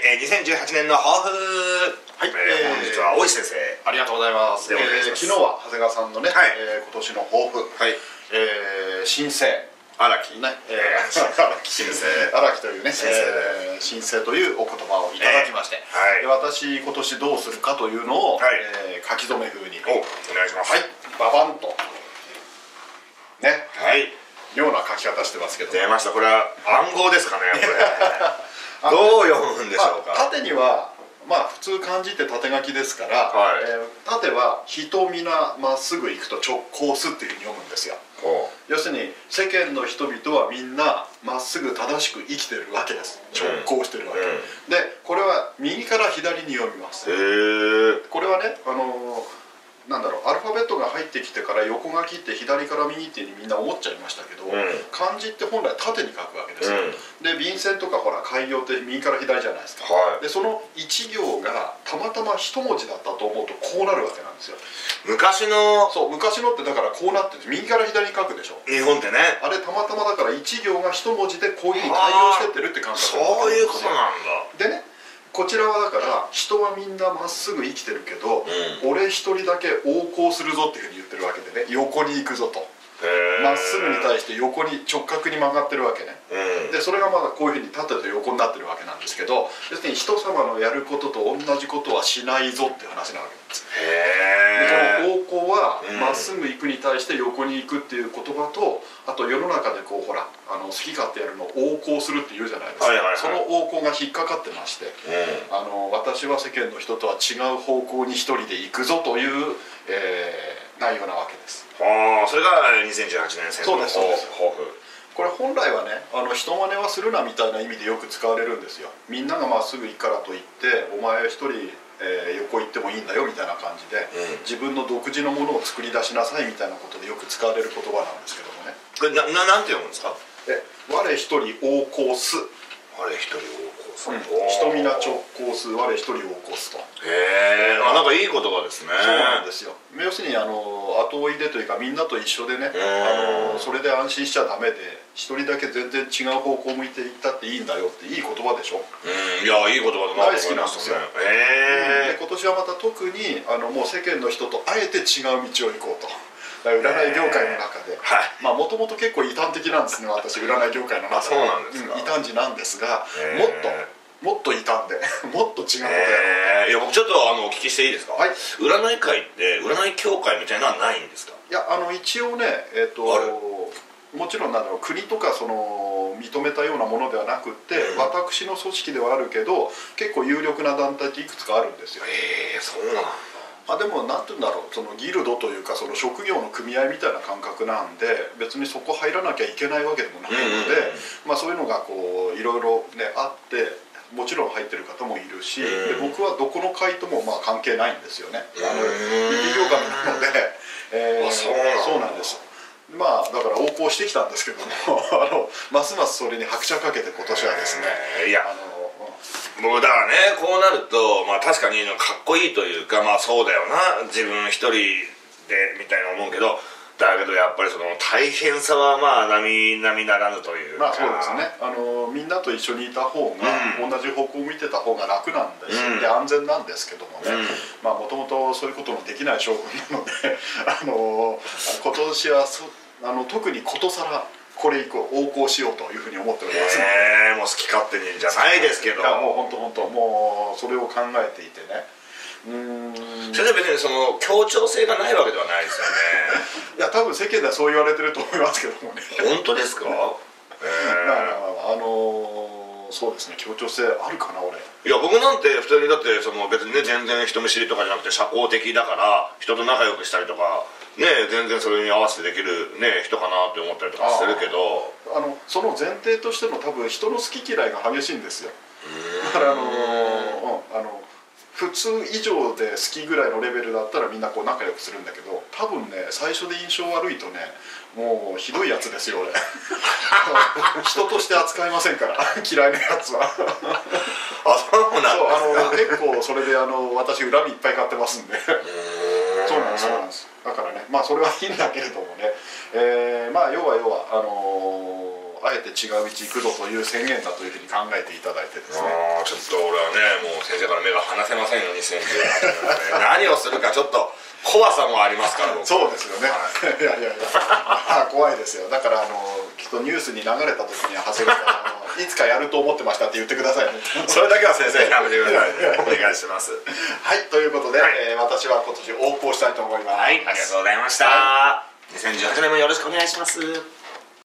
2018年の抱負。はい、本日は大石先生ありがとうございます。昨日は長谷川さんのね、今年の抱負、新生荒木ね、荒木というね、新生というお言葉をいただきまして、私今年どうするかというのを書き初め風にお願いします。 はい、ババンとね、妙な書き方してますけど、 出ました。これは暗号ですかね、これ。どう読むんでしょうか。 縦にはまあ普通漢字って縦書きですから、縦は人皆まっすぐ行くと直行すっていうふうに読むんですよ。要するに世間の人々はみんなまっすぐ正しく生きてるわけです。直行してるわけ、でこれは右から左に読みます。これはね、なんだろう、アルファベットが入ってきてから横書きって左から右ってみんな思っちゃいましたけど、漢字って本来縦に書くわけですよ。で便箋とかほら開業って右から左じゃないですか。でその一行がたまたま一文字だったと思うとこうなるわけなんですよ。 昔のってだからこうなってて右から左に書くでしょ、 日本ってね。 あれたまたまだから一行が一文字でこういうふうに対応してってるって感覚なんですよ。 そういうことなんだ。 でね、こちらはだから人はみんなまっすぐ生きてるけど、俺一人だけ横行するぞっていうふうに言ってるわけでね、横に行くぞと。まっすぐに対して横に直角に曲がってるわけね。でそれがまだこういうふうに縦と横になってるわけなんですけど、要するに人様のやることと同じことはしないぞっていう話なわけなんです。でこの横行はまっすぐ行くに対して横に行くっていう言葉と、あと世の中でこうほら好き勝手やるのを横行するって言うじゃないですか。その横行が引っかかってまして、私は世間の人とは違う方向に一人で行くぞという、内容なわけです。 それが2018年戦の抱負。 これ本来はね、人真似はするなみたいな意味でよく使われるんですよ。みんながまっすぐ行くからといってお前一人、横行ってもいいんだよみたいな感じで、自分の独自のものを作り出しなさいみたいなことでよく使われる言葉なんですけどもね。 これなんて読むんですか。 我一人横行す。 我一人横行す。 人皆直行す、我一人横行すと。 なんかいい言葉ですね。 そうなんですよ。要するに後追いでというかみんなと一緒でね、それで安心しちゃダメで、一人だけ全然違う方向を向いていったっていいんだよっていい言葉でしょ。 いやいい言葉だなと思いましたね。 で今年はまた特にもう世間の人とあえて違う道を行こうと。占い業界の中で、もともと結構異端的なんですね、私占い業界の中で。 そうなんですか。 異端児なんですが、もっと異端でもっと違うことやろう。 いや僕ちょっとお聞きしていいですか。占い界って占い協会みたいなのはないんですか。 いや一応ね、もちろん国とか認めたようなものではなくって、私の組織ではあるけど結構有力な団体っていくつかあるんですよ。 そうなんだ。 でも何て言うんだろう、そのギルドというかその職業の組合みたいな感覚なんで、別にそこ入らなきゃいけないわけでもないので、そういうのがこういろいろねあって、もちろん入ってる方もいるし、で僕はどこの会とも関係ないんですよね。医療学なので、そうなんです。だから横行してきたんですけどもますますそれに拍車かけて今年はですね、 もうだからね、こうなると確かにかっこいいというか、そうだよな自分一人でみたいな思うけど、だけどやっぱりその大変さは並々ならぬというか。 そうですね。みんなと一緒にいた方が、同じ方向を見てた方が楽なんです、で安全なんですけどもね、もともとそういうことのできない将軍なので今年は特にことさらこれ以降横行しようというふうに思っておりますので、 もう好き勝手にじゃないですけど、 もう本当もうそれを考えていてね。 それで別にその協調性がないわけではないですよね。 いや多分世間ではそう言われてると思いますけどもね。 本当ですか。 そうですね、協調性あるかな俺。 いや僕なんて普通にだって別にね全然人見知りとかじゃなくて社交的だから人と仲良くしたりとかね、全然それに合わせてできるね人かなって思ったりとかするけど、 その前提としての多分人の好き嫌いが激しいんですよ。だから普通以上で好きぐらいのレベルだったらみんなこう仲良くするんだけど、多分ね最初で印象悪いとね、もうひどいやつですよ俺人として扱いませんから嫌いなやつはそうなんですか。 結構それで私恨みいっぱい買ってますんでそうなんです。だからね、それはいいんだけれどもね、要はあえて違う道行くぞという宣言だというふうに考えていただいてですね。 ちょっと俺はねもう先生から目が離せませんよ2018年、ね、何をするかちょっと怖さもありますから僕。 そうですよね、はい、いやいやいや怖いですよ。だからきっとニュースに流れた時には長谷川さんいつかやると思ってましたって言ってくださいねそれだけは先生やめてくださいお願いします。 はい、ということで、私は今年横行したいと思います。 はい、ありがとうございました。2018年もよろしくお願いします。